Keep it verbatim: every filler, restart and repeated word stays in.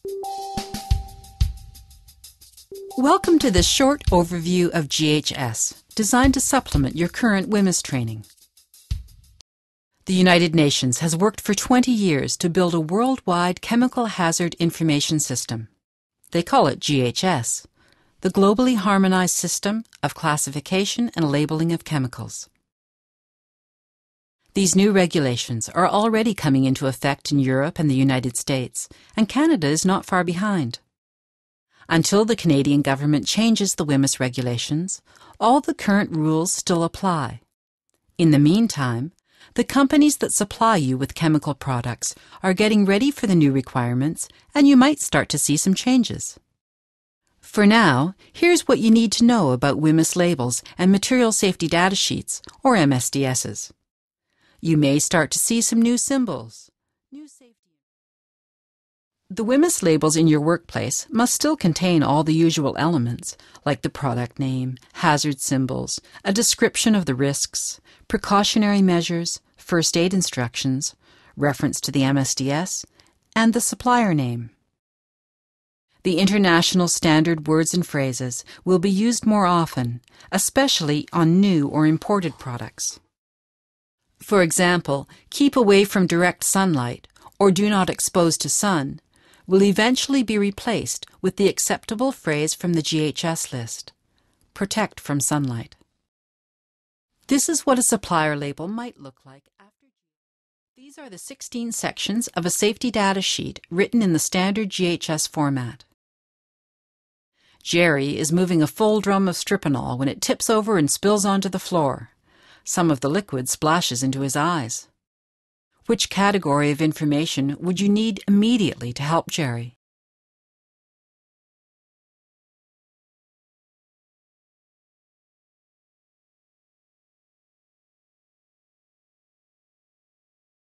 Welcome to this short overview of G H S, designed to supplement your current W H M I S training. The United Nations has worked for twenty years to build a worldwide chemical hazard information system. They call it G H S, the Globally Harmonized System of Classification and Labeling of Chemicals. These new regulations are already coming into effect in Europe and the United States, and Canada is not far behind. Until the Canadian government changes the W H M I S regulations, all the current rules still apply. In the meantime, the companies that supply you with chemical products are getting ready for the new requirements, and you might start to see some changes. For now, here's what you need to know about W H M I S labels and Material Safety Data Sheets, or M S D Ss. You may start to see some new symbols. New safety. The W H M I S labels in your workplace must still contain all the usual elements, like the product name, hazard symbols, a description of the risks, precautionary measures, first aid instructions, reference to the M S D S, and the supplier name. The international standard words and phrases will be used more often, especially on new or imported products. For example, keep away from direct sunlight or do not expose to sun will eventually be replaced with the acceptable phrase from the G H S list, protect from sunlight. This is what a supplier label might look like after. These are the sixteen sections of a safety data sheet written in the standard G H S format. Jerry is moving a full drum of strychnol when it tips over and spills onto the floor. Some of the liquid splashes into his eyes. Which category of information would you need immediately to help Jerry?